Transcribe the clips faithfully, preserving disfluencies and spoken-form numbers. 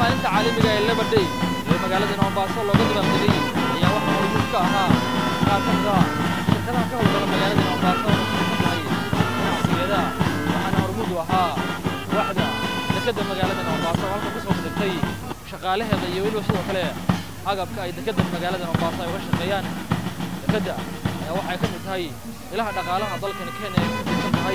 maalinta caalamiga ee Labor Day ee magaalada Mombasa looga dabaaldegay ayaa waxa uu ka ahaa qaar ka mid ah shirkadaha ka howlgala magaalada Mombasa oo ka tahay ganacsigeeda waxaana hormuud u ahaa waaxda dekedda magaalada Mombasa oo halka ku soo dhigtay shaqaalaheeda iyo weliba sidoo kale agabka ay dekedda magaalada Mombasa ay uga shaqeeyaan dekedda ayaa waxay ka mid tahay ilaha dhaqaalaha dalkan Kenya ay ku jirsan tahay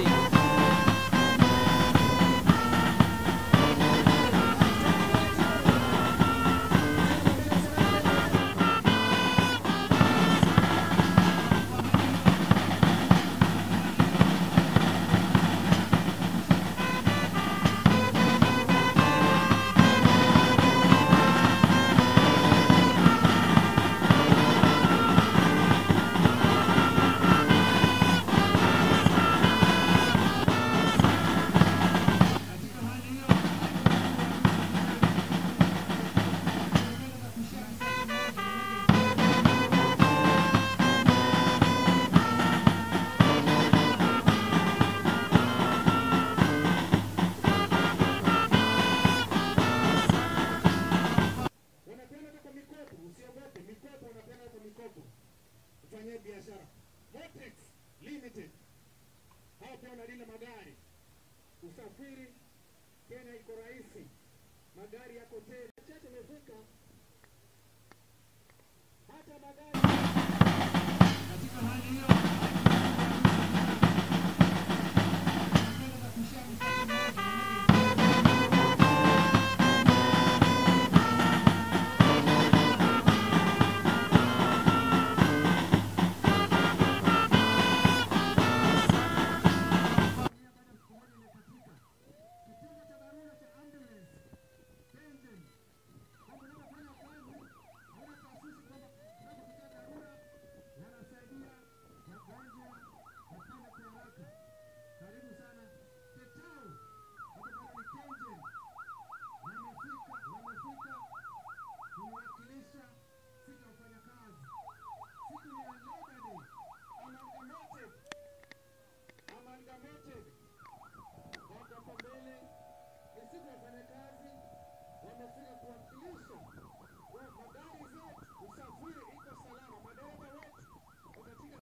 biashara Vortex Limited hapa wanalinda magari usafiri tena iko rahisi magari yako tena chache mefika hata magari katika hali hiyo